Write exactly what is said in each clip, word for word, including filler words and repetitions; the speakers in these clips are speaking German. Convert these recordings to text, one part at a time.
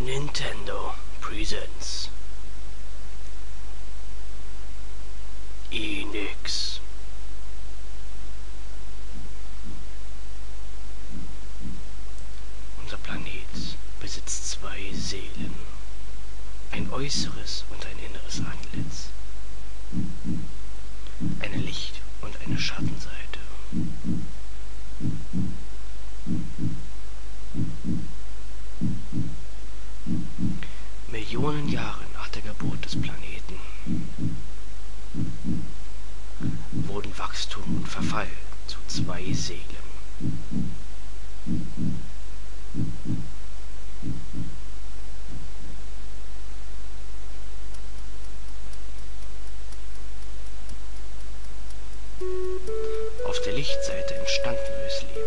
Nintendo presents Enix. Unser Planet besitzt zwei Seelen, ein äußeres und ein inneres Antlitz, eine Licht- und eine Schattenseite. Millionen Jahre nach der Geburt des Planeten wurden Wachstum und Verfall zu zwei Seelen. Auf der Lichtseite entstand neues Leben.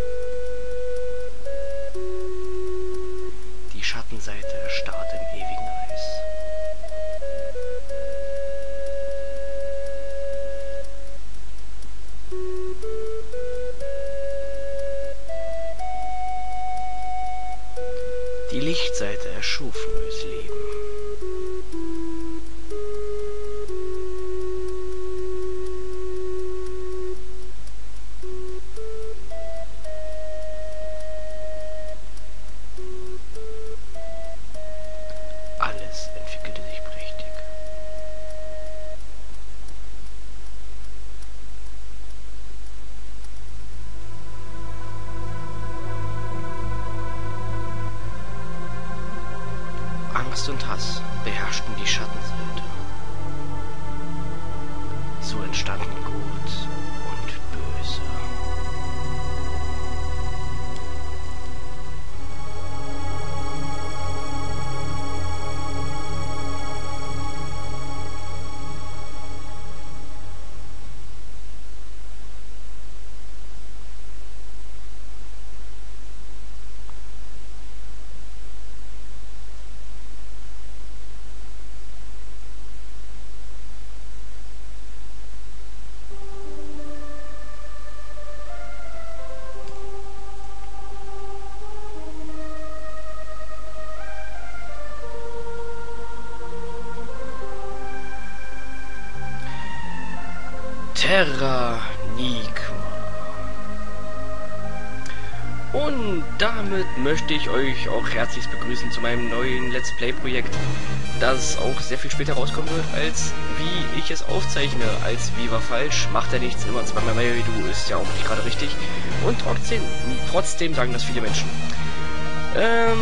Die Schattenseite erstarrte im ewigen Eis. Die Lichtseite erschuf neues Leben. Alles entwickelte sich prächtig. Angst und Hass beherrschten die Schattenseite. So entstanden Gut und Böse. Terra Nigma. Und damit möchte ich euch auch herzlich begrüßen zu meinem neuen Let's Play Projekt, das auch sehr viel später rauskommen wird, als wie ich es aufzeichne. Als wie war falsch, macht er nichts, immer zweimal mehr wie du, ist ja auch nicht gerade richtig. Und trotzdem, trotzdem sagen das viele Menschen. Ähm,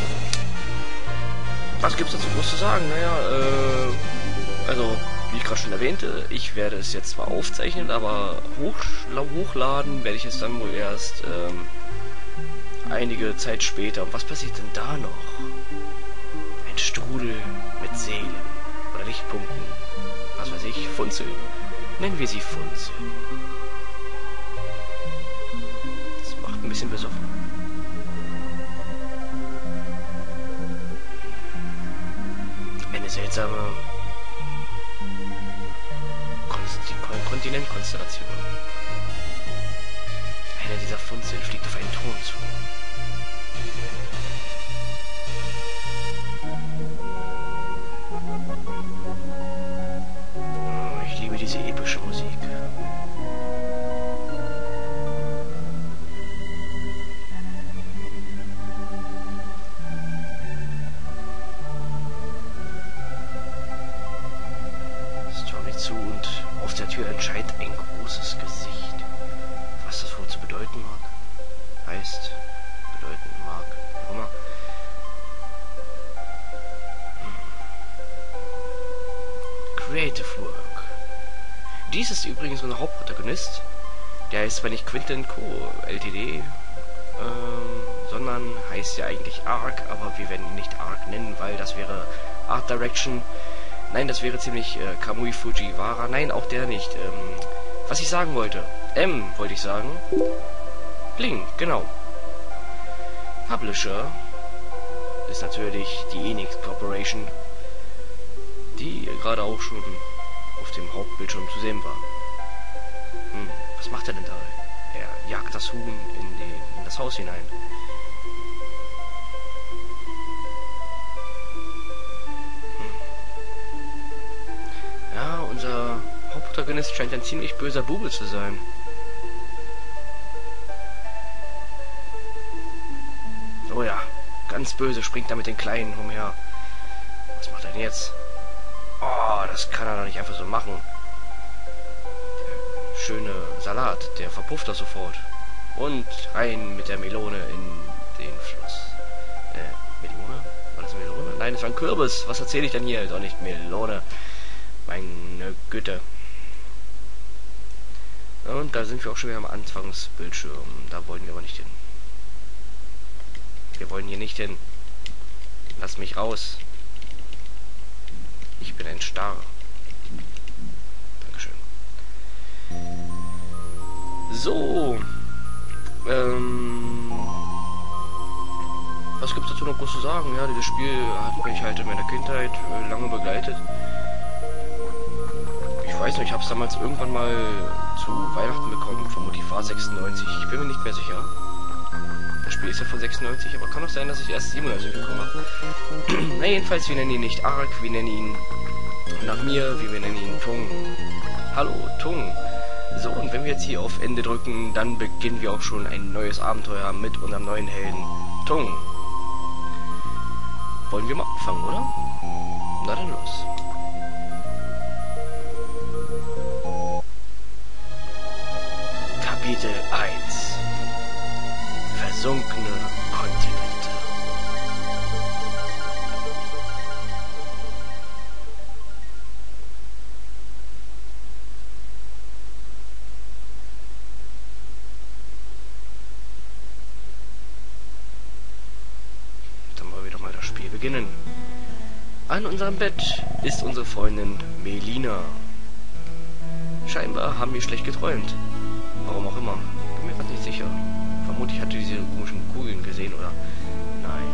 was gibt's dazu groß zu sagen? Naja, äh, also... Wie ich gerade schon erwähnte, ich werde es jetzt zwar aufzeichnen, aber hoch, hochladen werde ich es dann wohl erst ähm, einige Zeit später. Und was passiert denn da noch? Ein Strudel mit Seelen oder Lichtpunkten, was weiß ich, Funzeln. Nennen wir sie Funzeln. Das macht ein bisschen besoffen. Eine seltsame Kontinentkonstellation. Einer dieser Funzeln fliegt auf einen Thron zu. Oh, ich liebe diese epische Musik. Zu und auf der Tür erscheint ein großes Gesicht. Was das wohl zu bedeuten mag, heißt, bedeuten mag, wie immer. Hm. Creative Work. Dies ist übrigens unser Hauptprotagonist. Der heißt zwar nicht Quinten Co. Ltd., ähm, sondern heißt ja eigentlich Arc, aber wir werden ihn nicht Arc nennen, weil das wäre Art Direction. Nein, das wäre ziemlich äh, Kamui Fujiwara. Nein, auch der nicht. Ähm, was ich sagen wollte. M, wollte ich sagen. Bling, genau. Publisher ist natürlich die Enix Corporation, die gerade auch schon auf dem Hauptbildschirm zu sehen war. Hm, was macht er denn da? Er jagt das Huhn in, den, in das Haus hinein. Geist scheint ein ziemlich böser Bube zu sein. Oh ja, ganz böse, springt da mit den Kleinen umher. Was macht er denn jetzt? Oh, das kann er doch nicht einfach so machen. Der schöne Salat, der verpufft das sofort. Und rein mit der Melone in den Fluss. Äh, Melone? War das Melone? Nein, das war ein Kürbis. Was erzähle ich denn hier? Doch nicht Melone. Meine Güte. Und da sind wir auch schon wieder am Anfangsbildschirm. Da wollen wir aber nicht hin. Wir wollen hier nicht hin. Lass mich raus. Ich bin ein Star. Dankeschön. So. Ähm. Was gibt's dazu noch groß zu sagen? Ja, dieses Spiel hat mich halt in meiner Kindheit äh, lange begleitet. Ich weiß nicht, ich habe es damals irgendwann mal zu Weihnachten bekommen, vermutlich war sechsundneunzig. Ich bin mir nicht mehr sicher. Das Spiel ist ja von sechsundneunzig, aber kann auch sein, dass ich erst siebenundneunzig bekommen habe. Na jedenfalls, wir nennen ihn nicht Ark, wir nennen ihn nach mir, wir nennen ihn Tung. Hallo, Tung. So, und wenn wir jetzt hier auf Ende drücken, dann beginnen wir auch schon ein neues Abenteuer mit unserem neuen Helden, Tung. Wollen wir mal anfangen, oder? Na dann los. Kapitel eins. Versunkene Kontinente. Dann wollen wir doch mal das Spiel beginnen. An unserem Bett ist unsere Freundin Melina. Scheinbar haben wir schlecht geträumt. Warum auch immer. Bin mir gerade nicht sicher. Vermutlich hat sie diese komischen Kugeln gesehen, oder? Nein.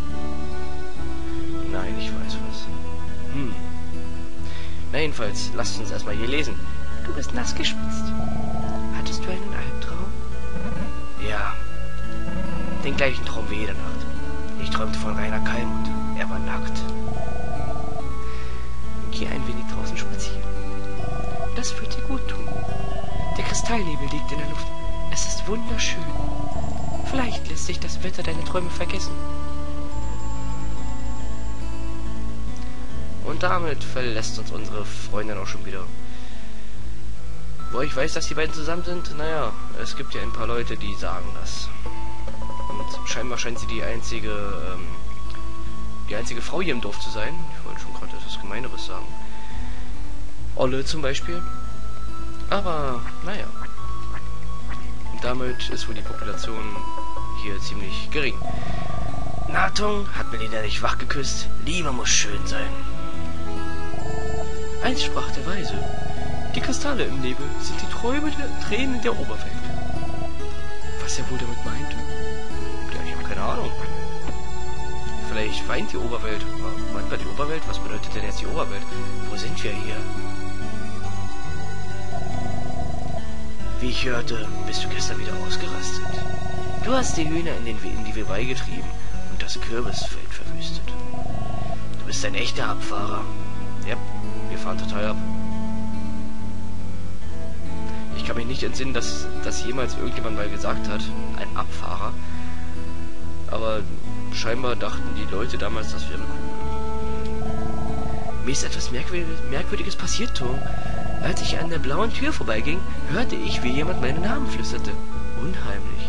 Nein, ich weiß was. Hm. Na jedenfalls, lasst uns erstmal hier lesen. Du bist nass geschwitzt. Hattest du einen Albtraum? Ja. Den gleichen Traum wie jede Nacht. Ich träumte von Rainer Kallmund. Er war nackt. Geh ein wenig draußen spazieren. Das wird dir gut tun. Der Kristallnebel liegt in der Luft. Es ist wunderschön. Vielleicht lässt sich das Wetter deine Träume vergessen. Und damit verlässt uns unsere Freundin auch schon wieder. Wo ich weiß, dass die beiden zusammen sind, naja, es gibt ja ein paar Leute, die sagen das. Und scheinbar scheint sie die einzige, ähm, die einzige Frau hier im Dorf zu sein. Ich wollte schon gerade etwas Gemeineres sagen. Olle zum Beispiel. Aber, naja. Damit ist wohl die Population hier ziemlich gering. Na, Tung, hat Melina dich wach geküsst? Liebe muss schön sein. Eins sprach der Weise. Die Kristalle im Nebel sind die Träume der Tränen der Oberwelt. Was er wohl damit meinte? Ja, ich habe keine Ahnung. Vielleicht weint die Oberwelt. Meint man die Oberwelt? Was bedeutet denn jetzt die Oberwelt? Wo sind wir hier? Wie ich hörte, bist du gestern wieder ausgerastet. Du hast die Hühner in, den, in die Werbei getrieben und das Kürbisfeld verwüstet. Du bist ein echter Abfahrer. Ja, wir fahren total ab. Ich kann mich nicht entsinnen, dass das jemals irgendjemand mal gesagt hat, ein Abfahrer. Aber scheinbar dachten die Leute damals, das wäre cool. Mir ist etwas Merkwürdiges, Merkwürdiges passiert, Tom. Als ich an der blauen Tür vorbeiging, hörte ich, wie jemand meinen Namen flüsterte. Unheimlich.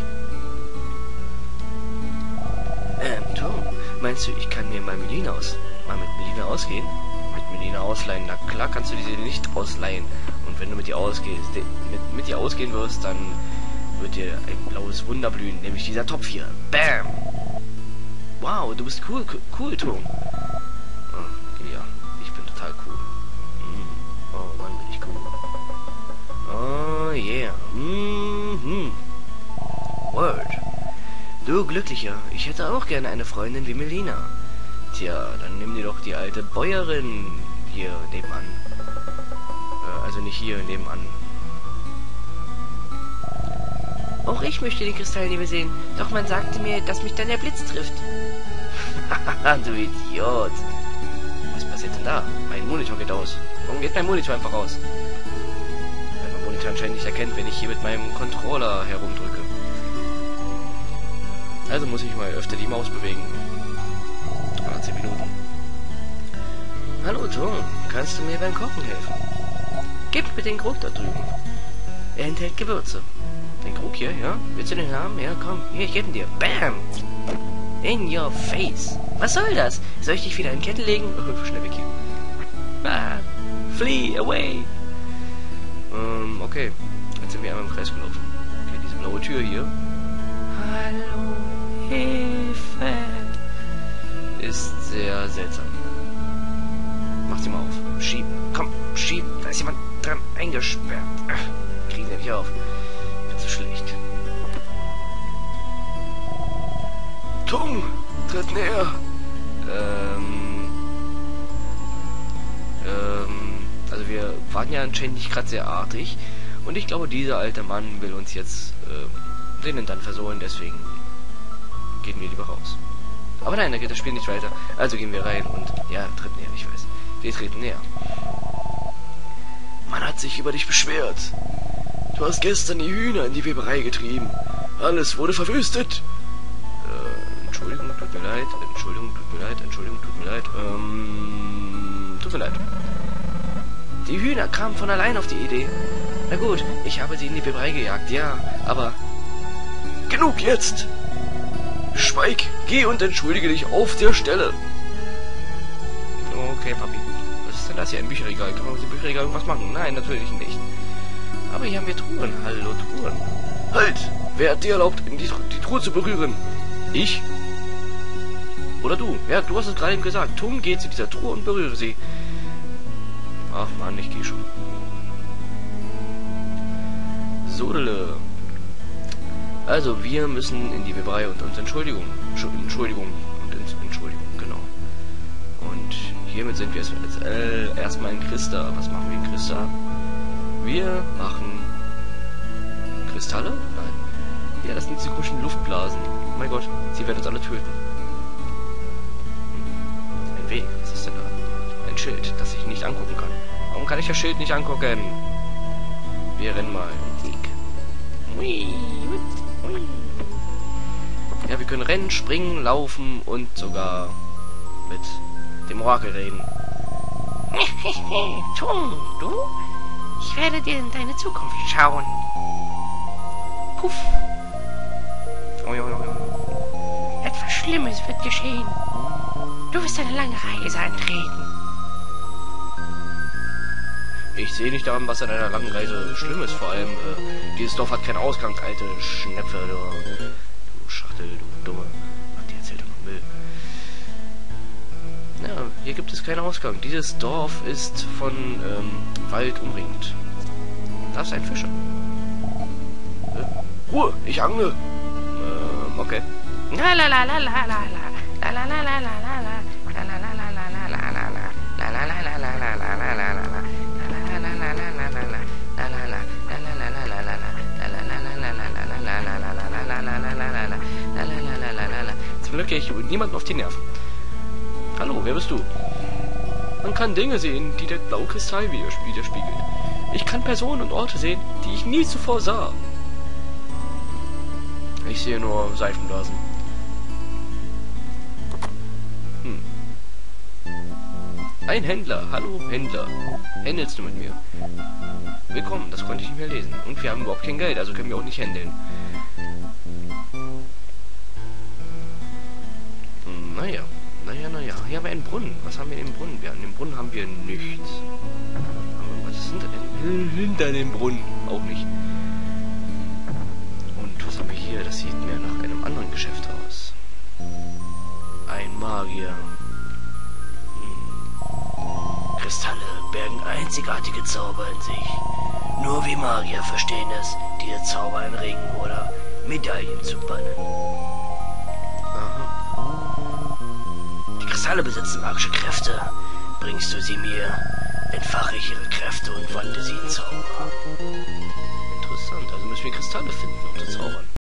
Ähm, Tom, meinst du, ich kann mir mal Melina aus, mal mit Melina ausgehen? Mit Melina ausleihen? Na klar kannst du diese nicht ausleihen. Und wenn du mit ihr ausgehst, mit, mit ihr ausgehen wirst, dann wird dir ein blaues Wunder blühen, nämlich dieser Topf hier. Bam! Wow, du bist cool, cool, Tom. Oh, ja, ich bin total cool. Mm. Oh Mann, bin ich cool. Oh yeah. Mhm. Word. Du Glücklicher, ich hätte auch gerne eine Freundin wie Melina. Tja, dann nimm dir doch die alte Bäuerin hier nebenan. Äh, also nicht hier nebenan. Auch ich möchte den Kristallnebel sehen, doch man sagte mir, dass mich dann der Blitz trifft. Haha, du Idiot. Was passiert denn da? Mein Monitor geht aus. Warum geht mein Monitor einfach aus? anscheinend nicht erkennt, wenn ich hier mit meinem Controller herumdrücke. Also muss ich mal öfter die Maus bewegen. achtzehn Minuten. Hallo Tom, kannst du mir beim Kochen helfen? Gib mir den Krug da drüben. Er enthält Gewürze. Den Krug hier, ja? Willst du den haben? Ja, komm. Hier, ich gebe ihn dir. Bam! In your face. Was soll das? Soll ich dich wieder in Kette legen? Oh, schnell weg hier. Ah, flee away. Ähm, okay. Jetzt sind wir einmal im Kreis gelaufen. Okay, diese blaue Tür hier. Hallo, Hilfe. Ist sehr seltsam. Mach sie mal auf. Schieb. Komm, schieb. Da ist jemand dran eingesperrt. Ach, kriegen sie nicht auf. Das ist schlecht. Tung! Tritt näher! Ähm... Ähm... Also wir waren ja anscheinend nicht gerade sehr artig. Und ich glaube, dieser alte Mann will uns jetzt äh, den dann versohlen. Deswegen gehen wir lieber raus. Aber nein, da geht das Spiel nicht weiter. Also gehen wir rein und... Ja, tritt näher, ich weiß. Wir treten näher. Man hat sich über dich beschwert. Du hast gestern die Hühner in die Weberei getrieben. Alles wurde verwüstet. Äh, Entschuldigung, tut mir leid. Entschuldigung, tut mir leid. Entschuldigung, tut mir leid. Ähm, tut mir leid. Die Hühner kamen von allein auf die Idee. Na gut, ich habe sie in die Weberei gejagt, ja, aber... Genug jetzt! Schweig, geh und entschuldige dich auf der Stelle. Okay, Papi. Was ist denn das hier? Ein Bücherregal. Kann man mit dem Bücherregal irgendwas machen? Nein, natürlich nicht. Aber hier haben wir Truhen. Hallo, Truhen. Halt! Wer hat dir erlaubt, in die, die Truhe zu berühren? Ich? Oder du? Ja, du hast es gerade eben gesagt. Tum, geh zu dieser Truhe und berühre sie. Ach man, ich gehe schon. Sodele. Also, wir müssen in die Weberei und uns Entschuldigung. Entschuldigung. Und ins Entschuldigung, genau. Und hiermit sind wir jetzt äh, erstmal in Christa. Was machen wir in Christa? Wir machen Kristalle? Nein. Ja, das sind diese komischen Luftblasen. Oh mein Gott, sie werden uns alle töten. Ein Weg, was ist denn da? Ein Schild, das ich nicht angucken kann. Warum kann ich das Schild nicht angucken? Wir rennen mal. Ja, wir können rennen, springen, laufen und sogar mit dem Orakel reden. Tung, du? Ich werde dir in deine Zukunft schauen. Puff. Oh, ja, ja, ja. Etwas Schlimmes wird geschehen. Du wirst eine lange Reise antreten. Ich sehe nicht daran, was an einer langen Reise schlimm ist. Vor allem, äh, dieses Dorf hat keinen Ausgang, alte Schnepfe, du, du Schachtel, du Dumme. Ach, die erzählt doch nur Müll. Ja, hier gibt es keinen Ausgang. Dieses Dorf ist von ähm, Wald umringt. Da ist ein Fischer. Äh, Ruhe, ich angle. Ähm, okay. La la la la la la la la la la la la la la la la la la la la Zum Glück gehe ich niemanden auf die Nerven. Hallo, wer bist du? Man kann Dinge sehen, die der blaue Kristall widerspiegelt. Ich kann Personen und Orte sehen, die ich nie zuvor sah. Ich sehe nur Seifenblasen. Hm. Ein Händler. Hallo, Händler. Händelst du mit mir? Willkommen, das konnte ich nicht mehr lesen. Und wir haben überhaupt kein Geld, also können wir auch nicht händeln. Hm, naja. Naja, naja. Hier haben wir einen Brunnen. Was haben wir in dem Brunnen? Wir, an dem Brunnen haben wir nichts. Aber was ist hinter dem, hinter dem Brunnen? Auch nicht. Und was haben wir hier? Das sieht mir nach einem anderen Geschäft aus. Ein Magier. Hm. Kristalle bergen einzigartige Zauber in sich. Nur wie Magier verstehen es, diese Zauber in Ringen oder Medaillen zu bannen. Aha. Die Kristalle besitzen magische Kräfte. Bringst du sie mir, entfache ich ihre Kräfte und wandle sie in Zauber. Interessant, also müssen wir Kristalle finden, um zu zaubern.